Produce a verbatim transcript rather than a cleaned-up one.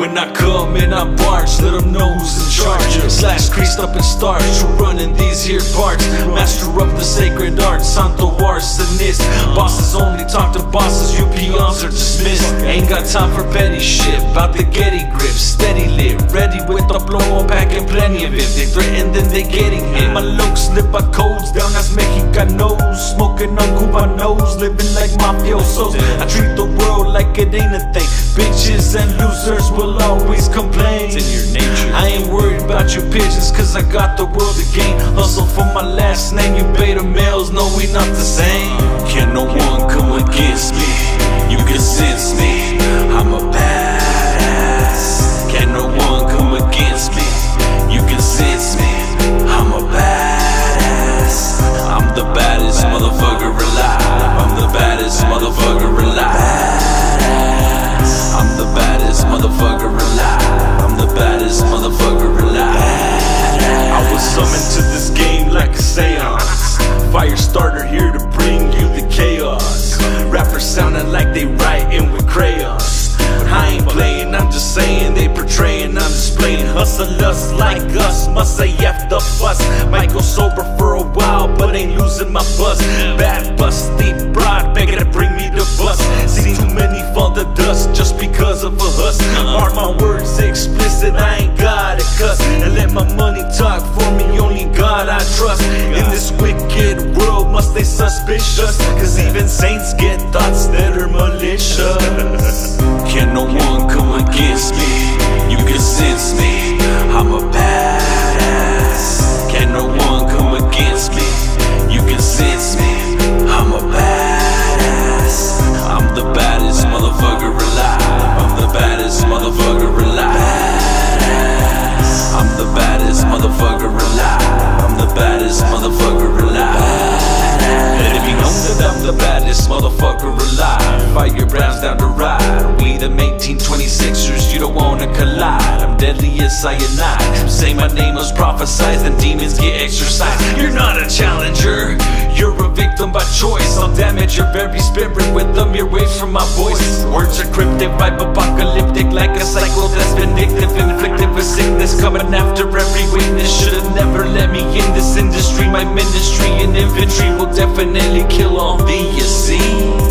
When I come in, I barge, let them know who's in charge. Slash creased up and starch, who running these here parts. Master of the sacred art, Santo Arsonist. Bosses only talk to bosses, you peons are dismissed. Ain't got time for petty shit, bout the Getty grip. Steady lit, ready with the plomo, packing plenty of it. They threaten, then they getting hit. My looks live by codes, down as Mexicanos. Smoking on Cubanos, living like mafiosos. I treat the world like it ain't a thing. Bitches and losers will always complain. It's in your nature. I ain't worried about your pigeons, cause I got the world to gain. Hustle for my last name, you beta males know we not the same. Can no one come against me? You can sense me, I'm a badass. Can no one come against me? You can sense me, I'm a badass. I'm the baddest motherfucker alive. I'm the baddest motherfucker alive. I'm the baddest motherfucker alive. I'm the baddest motherfucker alive. I was summoned to this game like a seance. Fire starter here to bring you the chaos. Rappers sounding like they writing with crayons. I ain't playing, I'm just saying they portraying, I'm displaying. Hustlers like us must say F the fuss. Might go sober for a while, but ain't losing my buzz. Bad busty broad, begging to bring me the bus. Seen too many fall to dust just because of a huss. Mark my words explicit, I ain't got a cuss. And let my money talk for me, only God I trust. In this wicked world must they suspicious, cause even saints get thoughts that are malicious. Can no one come against me? You can sense me, I'm a badass. Can no one come against me? You can sense me, I'm a badass. I'm the baddest motherfucker alive. I'm the baddest motherfucker alive. I'm the baddest motherfucker alive. I'm the baddest motherfucker alive. Let it be known that I'm the baddest motherfucker alive. Fire rounds down the ride. We them eighteen twenty-sixers, you don't wanna collide. I'm deadly as cyanide. Say my name was prophesized, then demons get exorcised. You're not a challenger, you're a victim by choice. I'll damage your very spirit with a mere waves from my voice. Words are cryptic, vibe apocalyptic, like a cycle that's vindictive, inflicted with sickness, coming after every weakness. Should've never let me in this industry. My ministry and infantry will definitely kill all the you see.